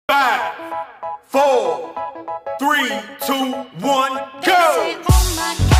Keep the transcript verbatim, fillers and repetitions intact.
Five, four, three, two, one, go! Oh my God.